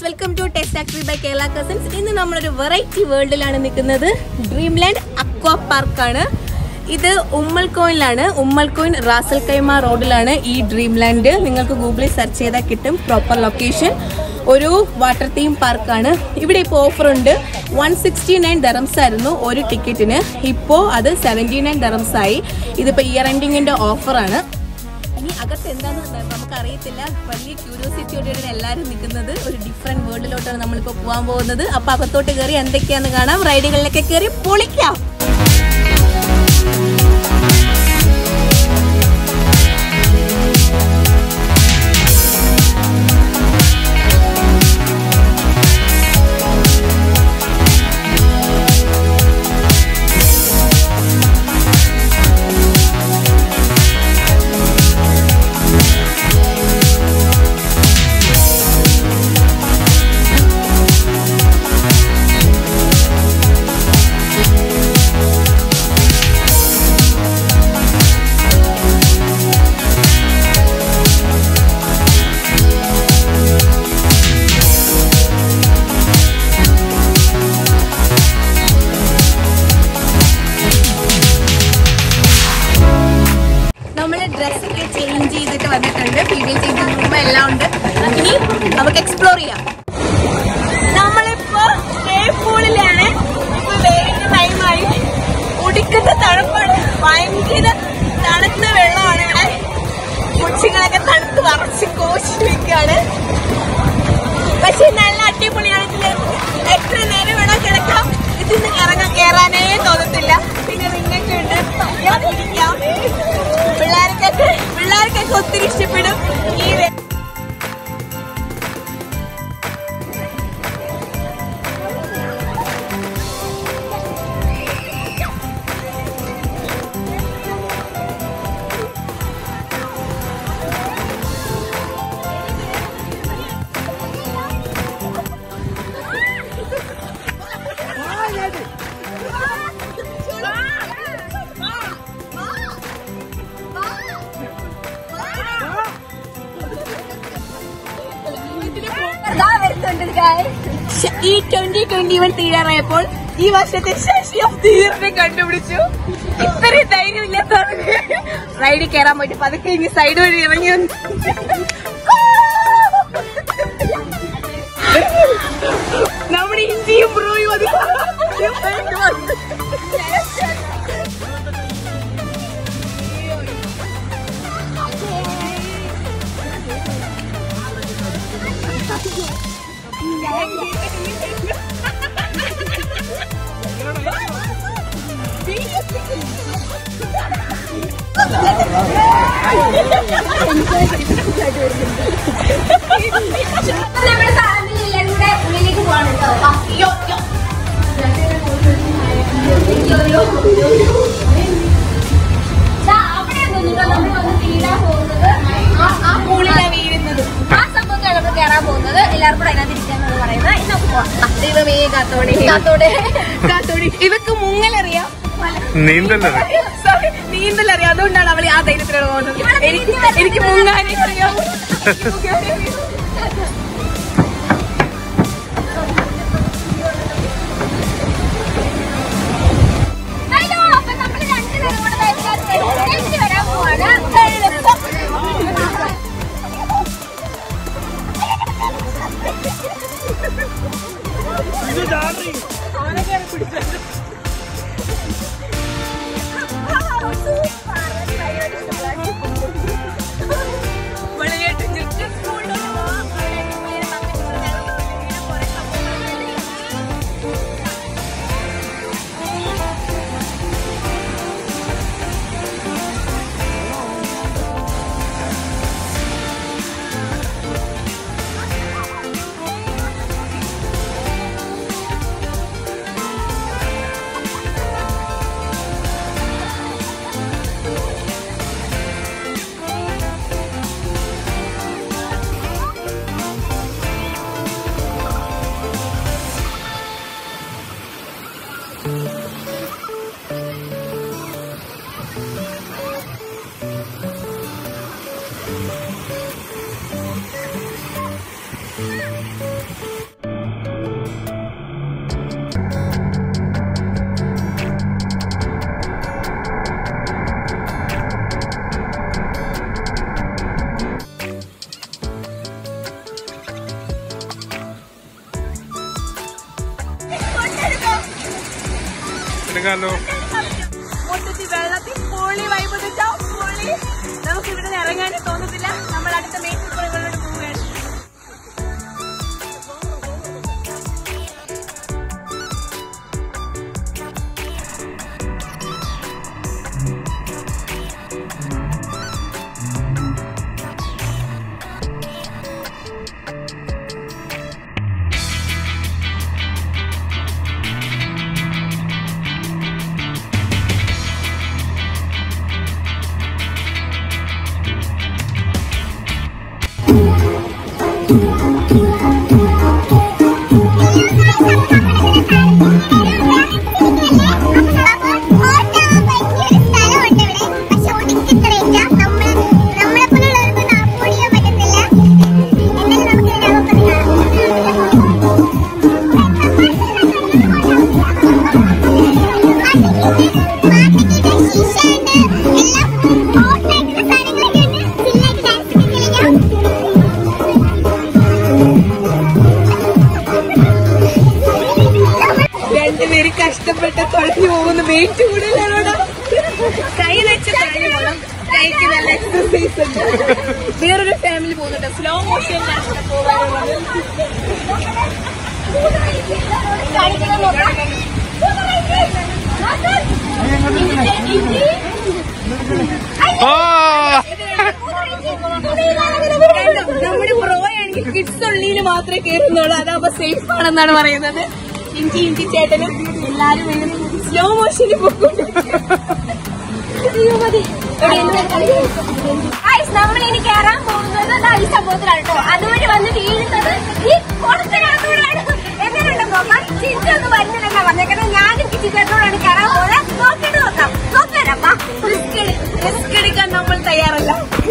Welcome to taste factory by Kerala cousins. ഇന്ന് നമ്മളൊരു variety വേൾഡിലാണ് നിൽക്കുന്നത്. ഡ്രീംലാൻഡ് അക്വാ പാർക്കാണ്. ഇത് ഉമ്മൽകോയിലാണ്. ഉമ്മൽകോയിൻ റാസൽ കൈമ റോഡിലാണ് ഈ ഡ്രീംലാൻഡ്. നിങ്ങൾക്ക് ഗൂഗിളിൽ സെർച്ച് ചെയ്താൽ കിട്ടും പ്രോപ്പർ ലൊക്കേഷൻ. ഒരു വാട്ടർ തീം പാർക്കാണ്. ഇവിടെ ഇപ്പോൾ ഓഫറുണ്ട്. 169 dirhams ആയിരുന്നു ഒരു ടിക്കറ്റിന്. ഇപ്പോൾ അത് 79 dirhams ആയി. ഇതിപ്പോൾ ഇയർ എൻഡിങ്ങിൻ്റെ ഓഫറാണ്. ഇനി അകത്ത് എന്താണെന്ന് നമുക്കറിയത്തില്ല. വലിയ ക്യൂരിയോസിറ്റിയോടെയാണ് എല്ലാവരും നിൽക്കുന്നത്. ഒരു ഡിഫറെൻറ്റ് വേൾഡിലോട്ടാണ് നമ്മളിപ്പോൾ പോകാൻ പോകുന്നത്. അപ്പോൾ അകത്തോട്ട് കയറി എന്തൊക്കെയാണെന്ന് കാണാം. റൈഡുകളിലൊക്കെ കയറി പൊളിക്കാം. ഡ്രസ്സൊക്കെ ചേഞ്ച് ചെയ്തിട്ട് വന്നിട്ടുണ്ട്. ഫീമെയിൽ ചേഞ്ചിങ് റൂം എല്ലാം ഉണ്ട്. ഇനി നമുക്ക് എക്സ്പ്ലോർ ചെയ്യാം. നമ്മളിപ്പോ പൂളിലാണ്. ഇപ്പൊ വെയിലിന്റെ ടൈമായി. കുടിക്കുന്ന തണുപ്പാണ്. ഭയങ്കര തണുത്ത വെള്ളമാണ് ഇവിടെ. കൊച്ചുങ്ങളൊക്കെ തണുത്ത് വറച്ച് കോശി വെക്കാണ്. പക്ഷെ നല്ല അടിപൊളിയാണ്. എത്ര നേരം വേണോ കിടക്കാം. ഇതിന്ന് കയറാനേ തോന്നത്തില്ല. പിന്നെ റിങ്ങൊക്കെ ഉണ്ട്. ഇരിക്കാം. പിള്ളേർക്കൊക്കെ ഒത്തിരി ഇഷ്ടപ്പെടും ഈ ഈ 2021 തീരാറായപ്പോൾ ഈ വർഷത്തെ ശശി ഓഫ് ദി ഇയറിനെ കണ്ടുപിടിച്ചു. ഇത്രയും ധൈര്യമില്ലാത്തവർക്ക് റൈഡിൽ കയറാൻ പറ്റും. പതുക്കെ ഇനി സൈഡ് വഴി ഇറങ്ങി നമ്മുടെ ഇന്ത്യയും ബ്രോയും അത് നമ്മുടെ ഫാമിലി എല്ലാവരും കൂടെ ഉള്ളിലേക്ക് പോവാണ് കേട്ടോ. അവിടെ നമ്മൾ വന്ന് വീഴാൻ പോകുന്നത്. ആ പൂളിലാണ് വീഴുന്നത്. ആ സംഭവത്താണ് നമ്മൾ കയറാൻ പോകുന്നത്. എല്ലാവർക്കും കൂടെ അതിനകത്ത് ഇരിക്കാന്നാണ് പറയുന്നത്. ഇന്ന് നമുക്ക് പോവാം. ദൈവമേ കാത്തോടെ ഇവക്ക് മുങ്ങലറിയാം, നീന്തലറിയാം. അതുകൊണ്ടാണ് അവൾ ആ ധൈര്യത്തിലാണ് പോകുന്നത്. എനിക്ക് മുങ്ങാനേ അറിയാം. വരാൻ പോവാണ്. വളരെയായിട്ട് കയറിയേക്കാലോ. വെള്ളത്തിൽ പൊളി വൈബ് പൊളി. നമുക്ക് ഇവിടെ നിന്ന് ഇറങ്ങാനേ തോന്നത്തില്ല. നമ്മൾ അടുത്ത മെയിൻ പോവുകയാണ്. രണ്ടുപേര് കഷ്ടപ്പെട്ട് തൊളഞ്ഞു പോകുന്ന വെയിറ്റ് കൂടുതലാണ്. കൈ വെച്ച് തൊളഞ്ഞു പോകണം. കൈക്ക് നല്ല എക്സസൈസ് ഉണ്ട്. വേറൊരു ഫാമിലി പോകുന്നുണ്ട്. സ്ലോ മോഷനിലാണ് പോകാനുള്ളത്. നമ്മുടെ പ്രോയാണെങ്കിൽ കിഡ്സ് ഉള്ളിൽ മാത്രമേ കയറുന്നുള്ളൂ. അതാവുമ്പോ സേഫ് ആണെന്നാണ് പറയുന്നത്. ഇഞ്ചി ഇഞ്ചി ചേട്ടനും എല്ലാരും സ്ലോ മോഷന് പോകുന്നുണ്ട്. നമ്മളിനി കയറാൻ പോകുന്നത് ഈ സംഭവത്തിലാണ് കേട്ടോ. അതുവഴി വന്ന് വീഴുന്നത് ഈ കുളത്തിനകത്തൂടാണ്. എങ്ങനെയുണ്ട് നോക്കാം. ചിരിച്ചൊന്നും വരുന്നില്ലെന്നാ പറഞ്ഞേക്കുന്നത്. ഞാനും ചിരിച്ചോടാണ് കയറാൻ പോകുന്നത്. നോക്കിട്ട് നോക്കാം. നോക്കാനപ്പാ റിസ്ക് എടുക്കാൻ നമ്മൾ തയ്യാറല്ല.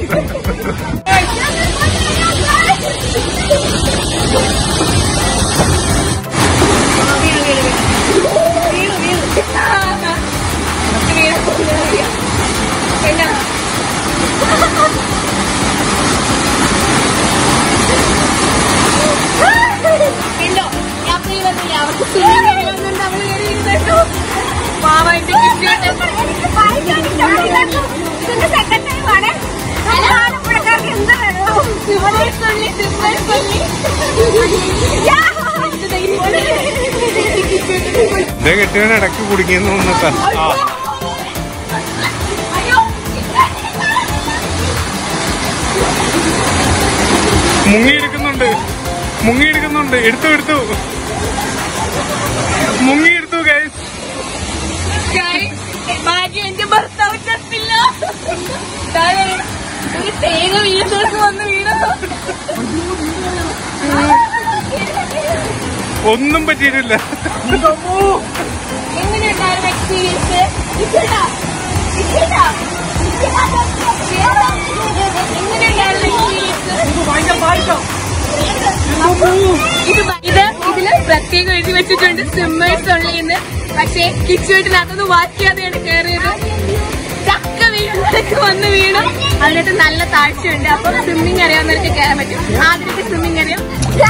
കെട്ടിയവൻ ഇടയ്ക്ക് കുടുങ്ങിയെന്ന് തോന്നുന്നു. മുങ്ങിയെടുക്കുന്നുണ്ട്. എടുത്തു മുങ്ങിയെടുത്തു. ഗൈസ് ഭാഗ്യം എന്റെ ഭർത്താവ് ചത്തില്ല. തേങ്ങ വീഴത്തോടൊക്കെ വന്ന് വീണ ഒന്നും പറ്റിയിട്ടില്ല. എങ്ങനെയുണ്ടായിരുന്നു എക്സ്പീരിയൻസ്? ഇതില് പ്രത്യേകം എഴുതി വെച്ചിട്ടുണ്ട് സ്വിമ്മേഴ്സ് ഉള്ളിന്ന്. പക്ഷേ കിച്ചുവേട്ടിനകത്തൊന്ന് വാക്കിയാതെയാണ് കയറിയത്. ചക്ക വീണൊക്കെ വന്ന് വീണു. അതിനകത്ത് നല്ല താഴ്ചയുണ്ട്. അപ്പൊ സ്വിമ്മിങ് അറിയാവുന്നവർക്ക് കയറാൻ പറ്റും. ആദ്യത്തെ സ്വിമ്മിങ് അറിയാം.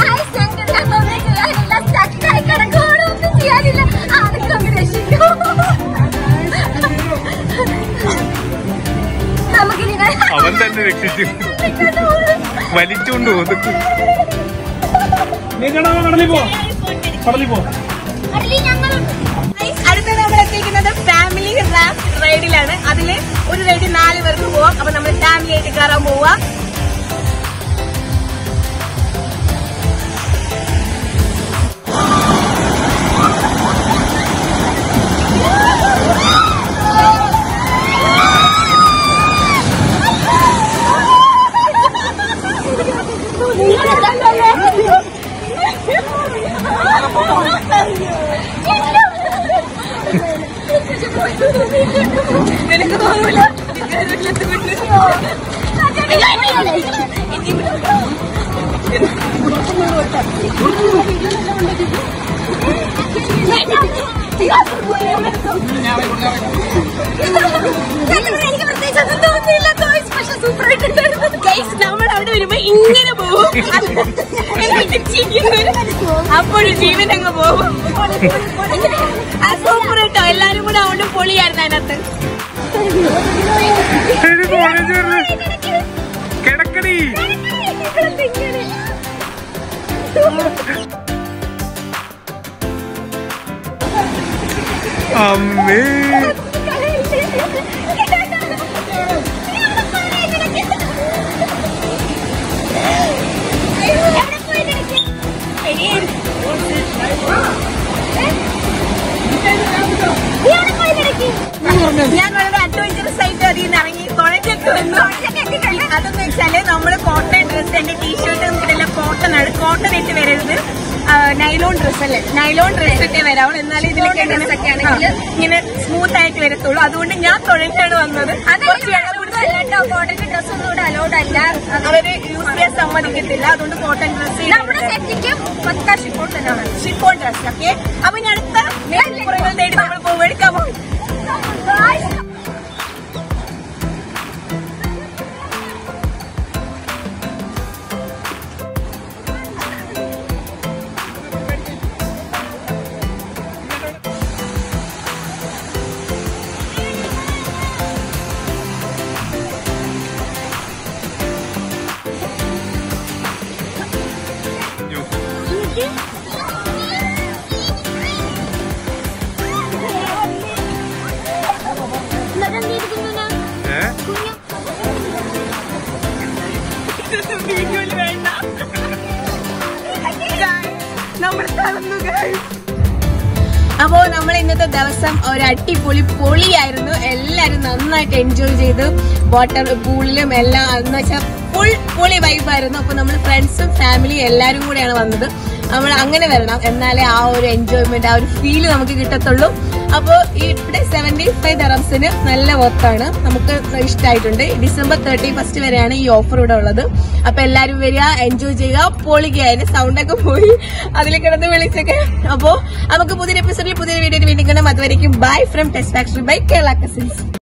അവൻ തന്നെ രക്ഷിച്ചു. വലിച്ചുകൊണ്ട് പോകുന്നു. അടുത്ത നമ്മൾ എത്തിക്കുന്നത് ഫാമിലി റാഫ്റ്റ് റൈഡിലാണ്. അതില് ഒരു റൈഡിൽ 4 പേർക്ക് പോവാം. അപ്പൊ നമ്മൾ ഫാമിലി ആയിട്ട് കയറാൻ പോവാ. നിനക്ക് തോന്നൂല നമ്മൾ അവിടെ വരുമ്പോ ഇങ്ങനെ പോകും. അപ്പോൾ ജീവൻ അങ്ങ് പോകും. സൂപ്പർ കേട്ടോ, എല്ലാരും കൂടെ അതുകൊണ്ട് പൊളിയായിരുന്നു അതിനകത്ത്. കിടക്കടി അമ്മേ. ഞാൻ വളരെ അഡ്വഞ്ചറസ് ആയിട്ട് അതിൽ നിന്ന് ഇറങ്ങി കുഴഞ്ഞൊക്കെ വന്നു. അതെന്ന് വെച്ചാല് നമ്മള് കോട്ടൺ ഡ്രസ്, എന്റെ ടീഷർട്ട് ഇതെല്ലാം കോട്ടൺ ആണ്. കോട്ടൺ ഇട്ട് വരരുത്, നൈലോൺ ഡ്രസ് അല്ലേ, നൈലോൺ ഡ്രസ് ഇട്ടേ വരാവുള്ളൂ. എന്നാലും ഇതിലൊക്കെ ഇങ്ങനെ സ്മൂത്ത് ആയിട്ട് വരത്തുള്ളൂ. അതുകൊണ്ട് ഞാൻ തുഴഞ്ഞാണ് വന്നത്. കോട്ടൺ ഡ്രസ് ഒന്നും ഇവിടെ അലൗഡ് അല്ല, അവര് യൂസ് ചെയ്യാൻ സമ്മതിക്കത്തില്ല. അതുകൊണ്ട് cotton dress chiffon dress. Okay, അപ്പൊ ഞാൻ അടുത്ത നേടി നമ്മൾ പോകും, എടുക്കാൻ പോകും. അപ്പോ നമ്മൾ ഇന്നത്തെ ദിവസം ഒരു അടിപൊളി പൊളിയായിരുന്നു. എല്ലാരും നന്നായിട്ട് എൻജോയ് ചെയ്ത് വാട്ടർ പൂളിലും എല്ലാം എന്ന് വെച്ചാൽ ഫുൾ പൊളി വൈബായിരുന്നു. അപ്പൊ നമ്മൾ ഫ്രണ്ട്സും ഫാമിലിയും എല്ലാരും കൂടെയാണ് വന്നത്. നമ്മൾ അങ്ങനെ വരണം, എന്നാലേ ആ ഒരു എൻജോയ്മെന്റ്, ആ ഒരു ഫീല് നമുക്ക് കിട്ടത്തുള്ളൂ. അപ്പോ ഇവിടെ 75 dirhamsന് നല്ല വർത്താണ്, നമുക്ക് ഇഷ്ടമായിട്ടുണ്ട്. December 31 വരെയാണ് ഈ ഓഫർ ഇവിടെ ഉള്ളത്. അപ്പൊ എല്ലാരും വരിക, എൻജോയ് ചെയ്യുക, പൊളിക്കുക. അതിന്റെ സൗണ്ടൊക്കെ പോയി അതിൽ കിടന്ന് വിളിച്ചൊക്കെ. അപ്പോ നമുക്ക് പുതിയ എപ്പിസോഡിൽ പുതിയ വീഡിയോ വീണ്ടും കാണാം. അതുവരെയും bye from test factory by Kerala cousins.